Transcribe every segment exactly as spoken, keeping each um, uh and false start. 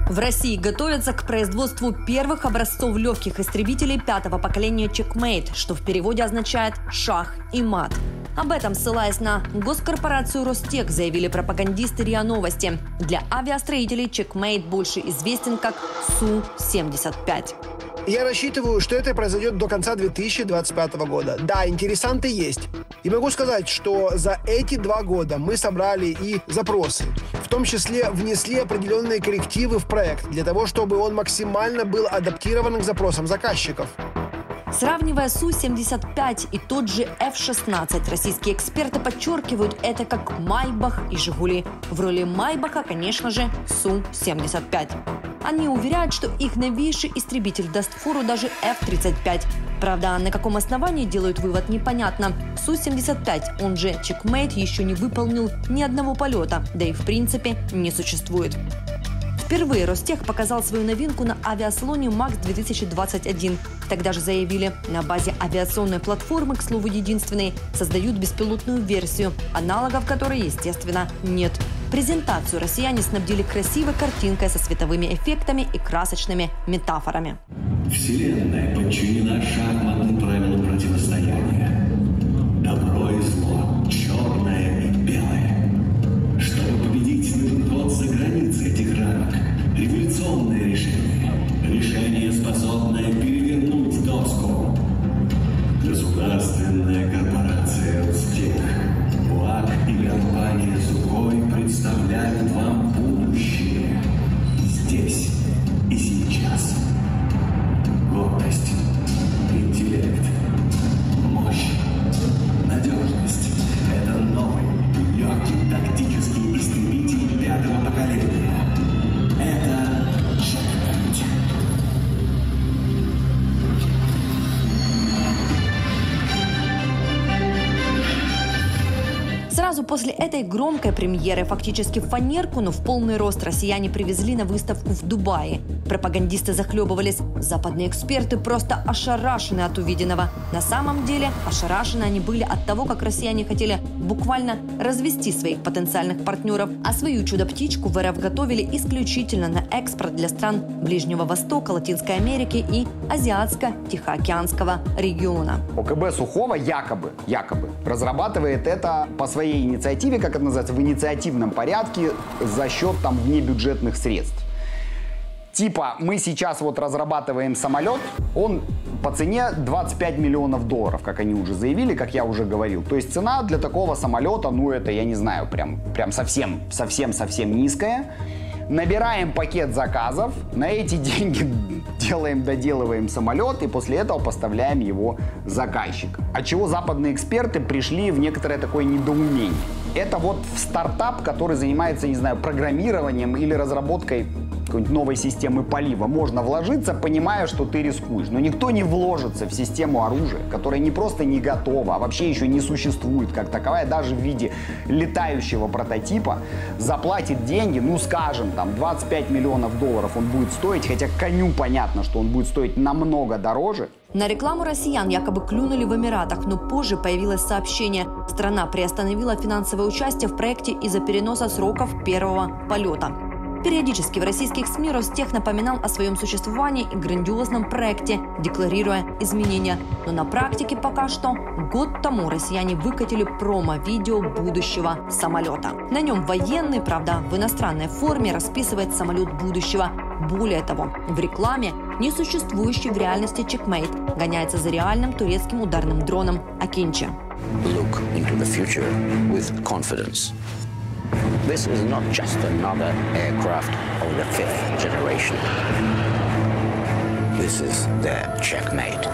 В России готовятся к производству первых образцов легких истребителей пятого поколения Checkmate, что в переводе означает «шах и мат». Об этом, ссылаясь на госкорпорацию Ростех, заявили пропагандисты РИА Новости. Для авиастроителей Checkmate больше известен как Су семьдесят пять. Я рассчитываю, что это произойдет до конца две тысячи двадцать пятого года. Да, интересанты есть. И могу сказать, что за эти два года мы собрали и запросы. В том числе внесли определенные коррективы в проект для того, чтобы он максимально был адаптирован к запросам заказчиков. Сравнивая Су семьдесят пять и тот же эф шестнадцать, российские эксперты подчеркивают это как Майбах и Жигули. В роли Майбаха, конечно же, Су семьдесят пять. Они уверяют, что их новейший истребитель даст фору даже эф тридцать пять. Правда, на каком основании делают вывод, непонятно. Су семьдесят пять, он же Checkmate, еще не выполнил ни одного полета, да и в принципе не существует. Впервые Ростех показал свою новинку на авиасалоне МАКС две тысячи двадцать один. Тогда же заявили, на базе авиационной платформы, к слову, единственной, создают беспилотную версию, аналогов которой, естественно, нет. Презентацию россияне снабдили красивой картинкой со световыми эффектами и красочными метафорами. Вселенная подчинена шахматным правилам противостояния. Добро и зло, черное и белое. Чтобы победить, нужен ход за границей этих рамок. Революционное решение. Решение, способное перевернуть доску. Государственная корпорация Ростех, УАК и компания Сухой представляют вам будущее. Здесь и сейчас. Гордость, интеллект, мощь, надежность. Это новый, легкий тактический истребитель пятого поколения. Это Checkmate. Сразу после этой громкой премьеры фактически фанерку, но в полный рост россияне привезли на выставку в Дубае. Пропагандисты захлебывались. Западные эксперты просто ошарашены от увиденного. На самом деле ошарашены они были от того, как россияне хотели буквально развести своих потенциальных партнеров, а свою чудо-птичку в РФ готовили исключительно на экспорт для стран Ближнего Востока, Латинской Америки и Азиатско-Тихоокеанского региона. ОКБ Сухого якобы, якобы разрабатывает это по своей инициативе, как это называется, в инициативном порядке за счет там внебюджетных средств. Типа, мы сейчас вот разрабатываем самолет, он по цене двадцать пять миллионов долларов, как они уже заявили, как я уже говорил. То есть цена для такого самолета, ну это, я не знаю, прям, прям совсем, совсем, совсем низкая. Набираем пакет заказов, на эти деньги делаем, доделываем самолет и после этого поставляем его заказчикам. От чего западные эксперты пришли в некоторое такое недоумение. Это вот стартап, который занимается, не знаю, программированием или разработкой какой-нибудь новой системы полива. Можно вложиться, понимая, что ты рискуешь. Но никто не вложится в систему оружия, которая не просто не готова, а вообще еще не существует как таковая, даже в виде летающего прототипа. Заплатит деньги, ну скажем, там двадцать пять миллионов долларов он будет стоить, хотя коню понятно, что он будет стоить намного дороже. На рекламу россиян якобы клюнули в Эмиратах, но позже появилось сообщение. Страна приостановила финансовое участие в проекте из-за переноса сроков первого полета. Периодически в российских СМИ Ростех напоминал о своем существовании и грандиозном проекте, декларируя изменения. Но на практике пока что год тому россияне выкатили промо-видео будущего самолета. На нем военный, правда, в иностранной форме расписывает самолет будущего. Более того, в рекламе несуществующий в реальности Checkmate гоняется за реальным турецким ударным дроном Акинчи. Look into the future with confidence. This is not just another aircraft of the fifth generation. This is the Checkmate.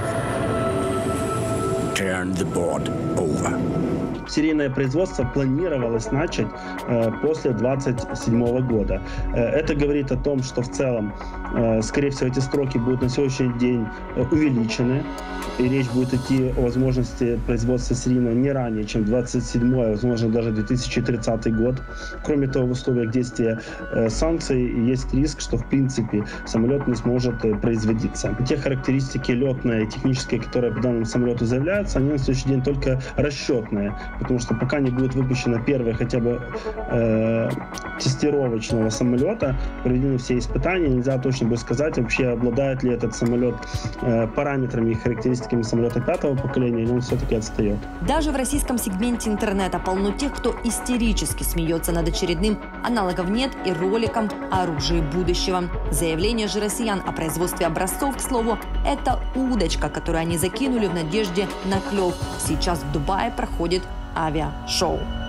Turn the board over. Серийное производство планировалось начать э, после двадцать седьмого года. Э, это говорит о том, что в целом, э, скорее всего, эти сроки будут на сегодняшний день э, увеличены. И речь будет идти о возможности производства серийного не ранее, чем двадцать седьмой, а возможно даже две тысячи тридцатый год. Кроме того, в условиях действия э, санкций есть риск, что в принципе самолет не сможет э, производиться. Те характеристики летные и технические, которые по данному самолету заявляются, они на следующий день только расчетные. потому что пока не будет выпущено первое хотя бы э, тестировочного самолета, проведены все испытания, нельзя точно будет сказать, вообще обладает ли этот самолет э, параметрами и характеристиками самолета пятого поколения, или он все-таки отстает. Даже в российском сегменте интернета полно тех, кто истерически смеется над очередным «аналогов нет» и роликом о оружии будущего. Заявление же россиян о производстве образцов, к слову, это удочка, которую они закинули в надежде на клев. Сейчас в Дубае проходит авиашоу.